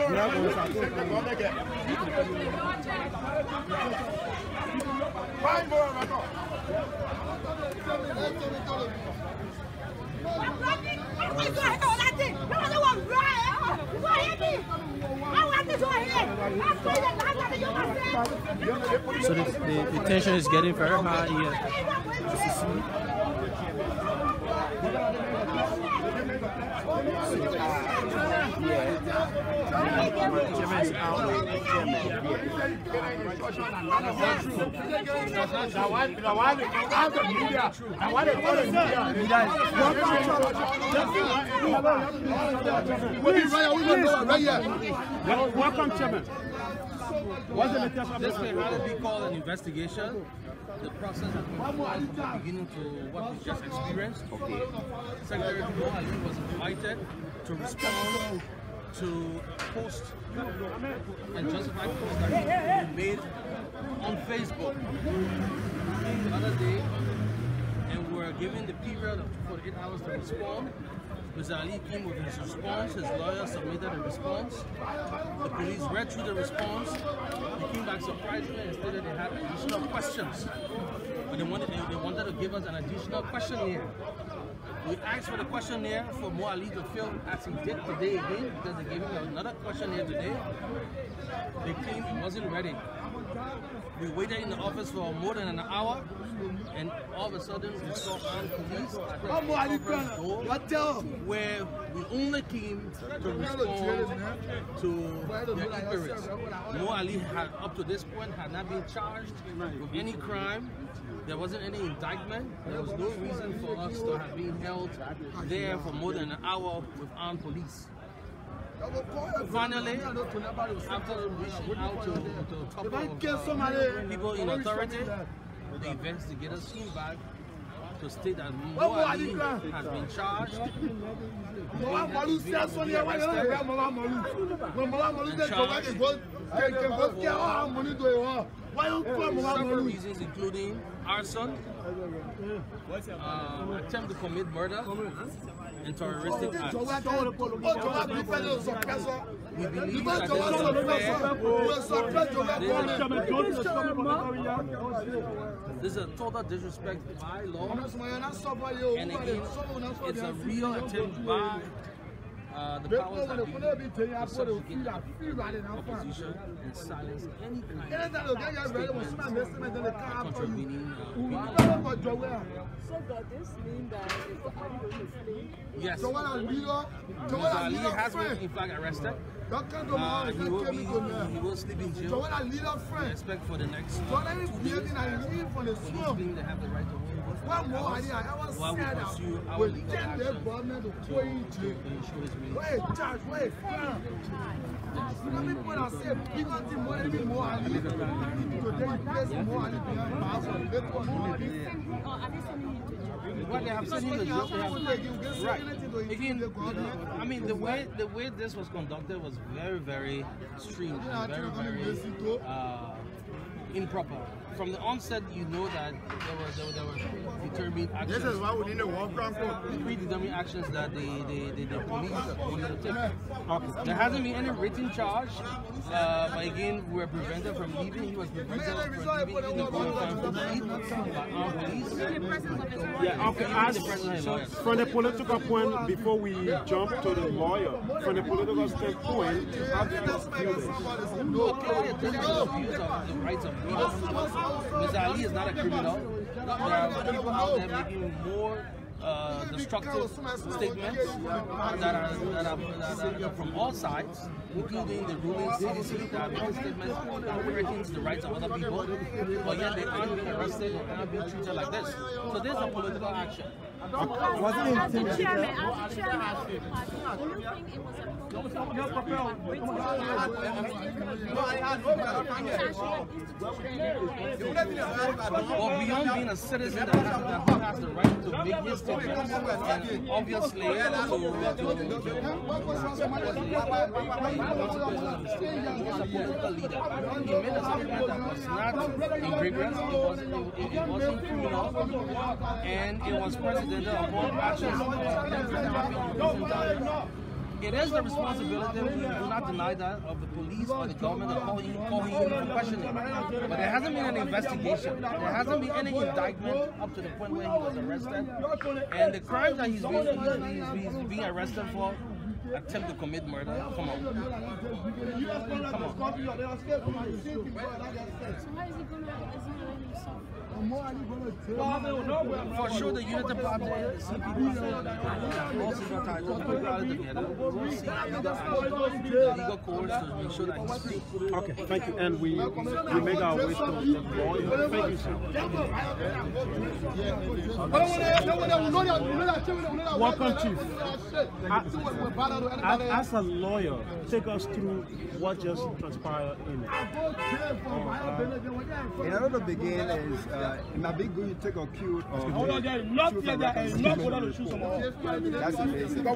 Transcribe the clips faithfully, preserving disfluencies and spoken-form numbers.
So the, the, the tension is getting very high here. Welcome, Chairman. This may hardly be called an investigation. The process has been from the beginning to what we just experienced. Okay. Secretary Mo Ali was invited to respond to post and justified posts that he made on Facebook the other day, and we were given the period of forty-eight hours to respond. Mister Ali came with his response, his lawyer submitted a response, the police read through the response, he came back surprisingly and stated they had additional questions. But they wanted, they, they wanted to give us an additional questionnaire. We asked for the questionnaire for Mo Ali to fill as he did today again, because they gave him another questionnaire today. They claimed he wasn't ready. We waited in the office for more than an hour, and all of a sudden we saw armed police at the conference door, where we only came to respond to their inquiries. Mo Ali had, up to this point, had not been charged with any crime. There wasn't any indictment. There was no reason for us to have been held there for more than an hour with armed police. Finally, after reaching out to, to a couple of people in authority, the investigators came back to state that Mo Ali has been charged, has been arrested, and charged for several reasons, including arson, uh, attempt to commit murder, and terroristic acts. We believe that this is a total disrespect by law, and again, it's a real attempt by Uh, the powers that be to subjugate the opposition and silence any kind of statement contravening uh, So does this mean that Mister Ali going to stay? Yes. Mister Ali has been in fact arrested. Uh, he, will be, he will sleep in jail. We expect for the next two days. Police being they have the right to hold him while we pursue our legal action to, to ensure his release. What they have sent him the job, they have, right. Again, I mean, the way the way this was conducted was very, very strange and very, very uh, improper. From the onset, you know that there were there were, there were predetermined actions. This is why we need a walk around predetermined actions that the the, the, the police needed to take. Okay. There hasn't been any written charge, uh, but again, we were prevented from leaving. He was prevented from leaving in the time to leave by armed police. Yeah. Okay. As, so from the political point, before we jump to the lawyer, from the political standpoint, how do you feel this? Well, clearly, this is an abuse of the rights of people. Mister Ali is not a criminal. There are people out there making more uh, destructive statements that are, that, are, that are from all sides, including the ruling C D C that are making statements that threatens the rights of other people, but yet they aren't being arrested and aren't being treated like this. So there's a political action. Was it as the chairman, as the chairman of the party, do you think it was a well, beyond being a citizen that has, that has the right to make his statements, and obviously to, to, to, to he's a political leader. He made a statement that was not ingredient, it wasn't, it, it wasn't criminal, and it was precedented upon actions of it is the responsibility, we do not deny that, of the police or the government to call him, call him in for questioning. But there hasn't been an investigation. There hasn't been any indictment up to the point where he was arrested. And the crimes that he's being, he's, he's, he's being arrested for, attempt to commit murder. Come on. Come on. So how is he going to For sure, the Unity Party, the C P P, all civil ties, all people are together. We will see legal, legal course to make sure that he's free. Okay, thank you. And we we make our way to the lawyer. Thank you, sir. Welcome, Chief. As, as a lawyer, take us through what just transpired in it. In order to begin is, uh, it might be good to take a cue of that's the basic.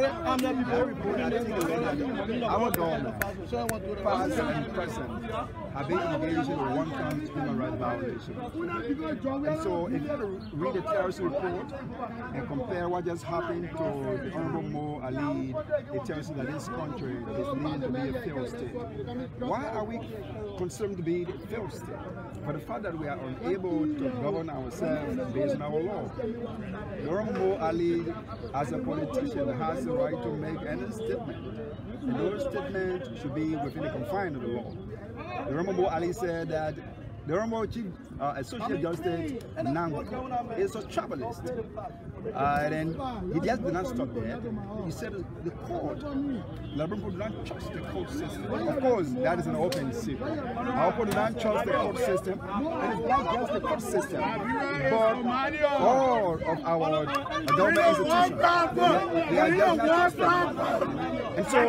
Our government, past and present, have been engaged in a one-count human rights violation. And so, if you read the terrorist report and compare what just happened to the Honorable Mo Ali, it tells you that this country is needing to be a failed state. Why are we considered to be a failed state? For the fact that we are unable to govern ourselves based on our law. The Honorable Mo Ali, as a politician, has the right to make any statement. And those statements should be within the confines of the law. The Honorable Mo Ali said that the Honorable Chief uh, Associate Justice Nango is a travelist. Uh, and then he just did not stop there. He said the court, Liberian people do not trust the court system. Of course, that is an open secret. Our people do not trust the court system, and it's not just the court system, but all of our government institutions. They are just not trusted. And so,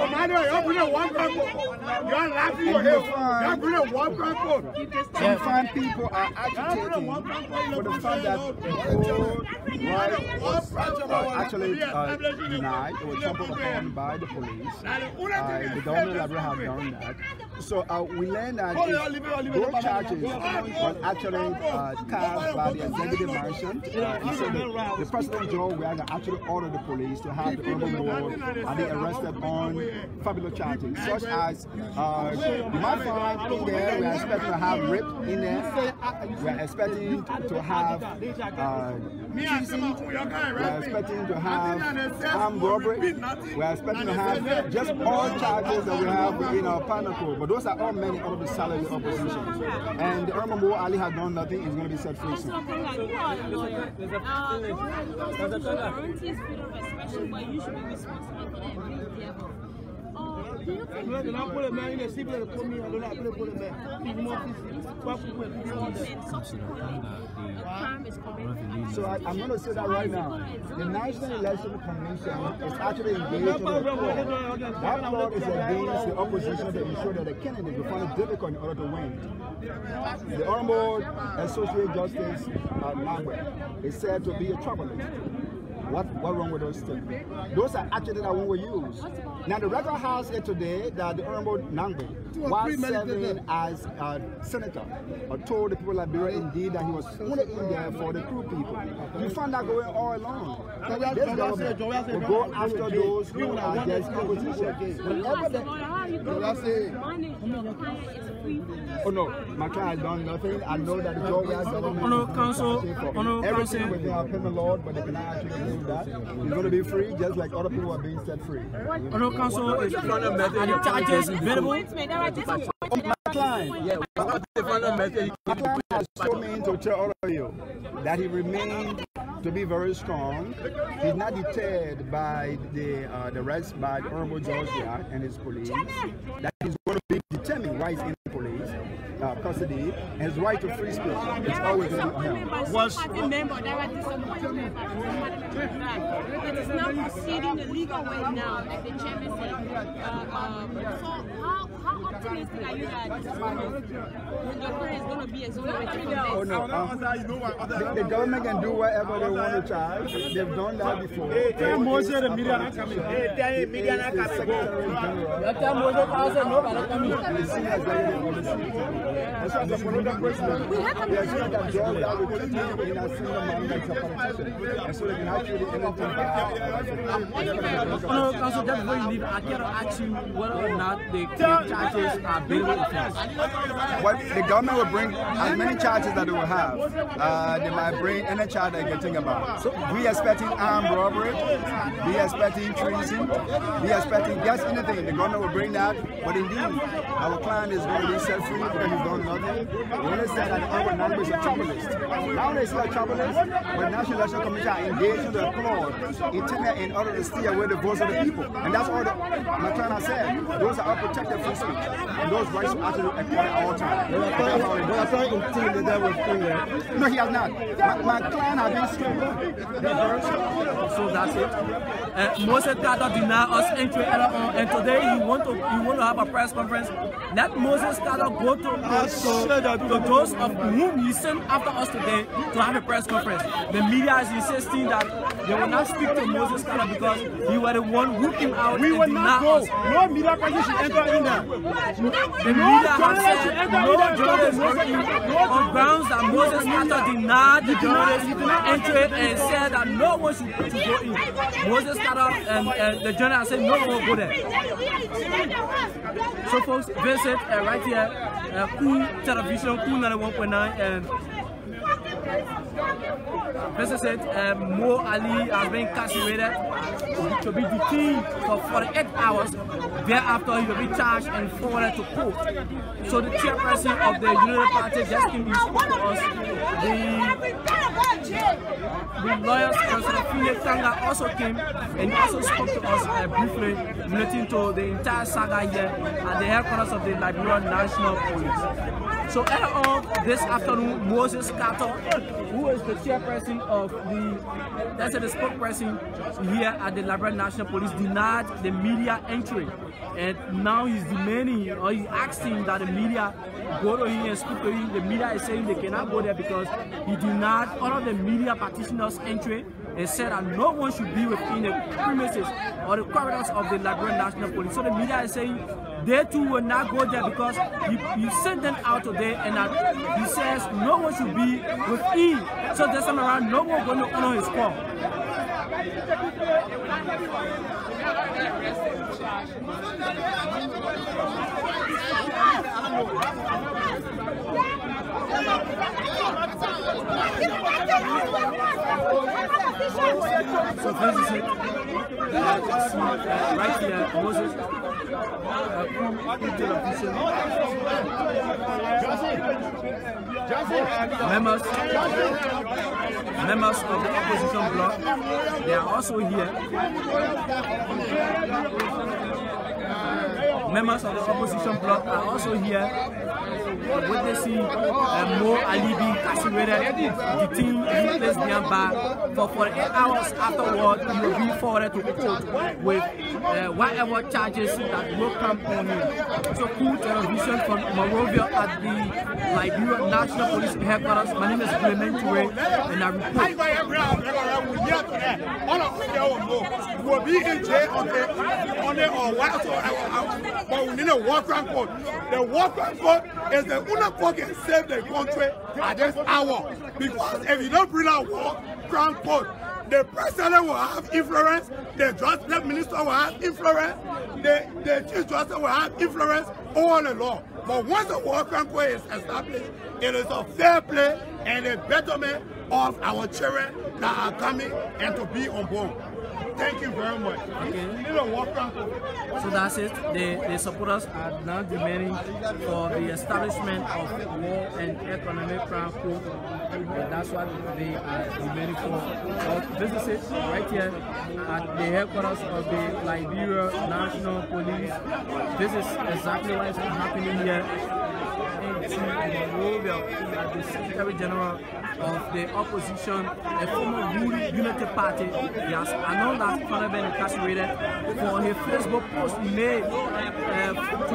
you find people are agitating for the fact that the right was uh, actually uh, denied or trampled upon by the police. Uh, the government of Liberia have done that. So uh, we learned that those charges were actually uh, cast by the executive mansion. Uh, so the, the president Joe we actually ordered the police to have the urban board and they arrested on fabulous charges, such as uh, you might find in there we are expecting to have rape in there. We are expecting to have uh, treason. We are expecting to have armed robbery. We are expecting to have just all charges that we have in our panel code. But those are all many of the salary oppositions. And the Honorable Mo Ali has done nothing, is going to be set free soon. Do you think So I, I'm going to say that right now. The National Election Commission is actually engaged in a fraud. That fraud is against the opposition to ensure that the candidate will find it difficult in order to win. The Honorable Associate Justice uh, Nangwe is said to be a troublemaker. What what wrong with those statements? Those are actually that we will use. Now the record has it today that the Honorable Nangwe was serving as a senator or told the people of Liberia indeed that he was only in there for the crew people. You find that going all along. This government will go after those who are just opposition. Whenever they Oh no, my client has done nothing. I know that the Georgia government no, council, no, everything within our criminal law, but they cannot actually do that. He's going to be free just like other people are being set free. Oh no, council is front of method and charges available. Oh, my client, yeah. My client has told me to tell all of you that he remained to be very strong. He's not deterred by the uh, the arrest by the Honorable Georgia and his police. That he's going to be determined why he's in the police uh, custody and his right to free speech. It's always going to be on him. Was a member that was disappointed that is now proceeding the legal way now, like the chairman said. Uh, um, so how how optimistic are you that this is going to, your career is going to be exonerated from this? Oh no, um, the, the government can do whatever they want to charge. They've done that before. Hey, tell Moses the media not coming. Hey, tell him media not coming. And so as a political president, we are saying that Georgia will continue in a single mandate of politician. And so they can actually anything back. No, Council, just before you leave, I cannot ask you whether or not the charges are bailable offense. Well, the government will bring as many charges that they will have. Uh, they might bring any charge they can think about. So we expecting armed robbery, we expecting treason, we expecting just anything. The government will bring that. But indeed, our client is going to be set free because he's done nothing. We only said that our number is a troublist. Now they say a troublist, when National Election Commission are engaged in the applaud, intended in order to steer away the votes of the people. And that's all the, my client has said. Those are unprotected free speech. And those rights are actually acquired at all times. No, he has not. My, my client has been stricken. So that's it. Uh, Moses Carter denied us entry earlier on, and today he want to he want to have a press conference. Let Moses Carter go to, to, to, to those of whom he sent after us today to have a press conference. The media is insisting that they will not speak to Moses Carter because he was the one who came out we and will denied not go. us. No media person should enter in there. The media has said no journalists were in on grounds that Moses Carter denied the journalists entry and said that no one should, should go in. Moses Carter and uh, the journalist said no one will go there. So folks, visit uh, right here, uh, Cool Television, Cool ninety-one point nine, and visit uh, Mo Ali has been incarcerated to be detained for forty-eight hours. Thereafter, he will be charged and forwarded to court. So the chairperson of the Unity Party just came and spoke to us. The, the lawyers, Councillor Philip Tanga, also came and also spoke to us uh, briefly relating to the entire saga here at the headquarters of the Liberian National Police. So earlier on this afternoon, Moses Carter, who is the chairperson of the, that's the spokesperson here at the Liberian National Police, denied the media entry. And now he's demanding, or he's asking that the media go to him and speak to him. The media is saying they cannot go there because he denied all of the media practitioners entry and said that no one should be within the premises or the corridors of the Liberian National Police. So the media is saying they too will not go there because he, he sent them out today and that he says no one should be within. So this time around, no one going to honor his call. So this is it. Uh, right here, Moses. Members, members of the opposition bloc, they are also here. Members of the opposition bloc are also here witnessing uh, Mo Ali being incarcerated, detained, placed behind bar for forty-eight hours afterward. He will be forwarded to court with uh, whatever charges that will come on him. So, Cool Television from Monrovia at the Liberian National Police headquarters. My name is Clement Toure, and I report. Will be in jail on the on the or whatsoever, but we need a war crime code. The war crime code is the UNAPO can save the country at this hour. Because if you don't bring out war crime code, the president will have influence, the justice minister will have influence, the, the chief justice will have influence over the law. But once the war crime code is established, it is a fair play and a betterment of our children that are coming and to be on board. Thank you very much. Okay. We need a war crime code. So that's it. The, the supporters are now demanding for the establishment of war and economic crime code. And that's what they are demanding for. But this is it right here at the headquarters of the Liberian National Police. This is exactly what is happening here in Monrovia at the Secretary General of the opposition, a former Unity Party. He has announced that he has been incarcerated for his Facebook post he made uh, to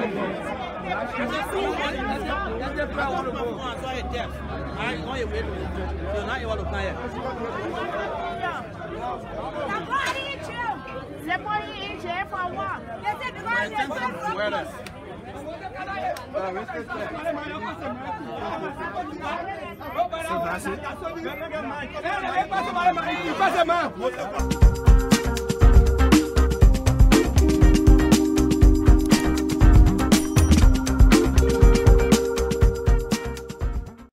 the So that's it.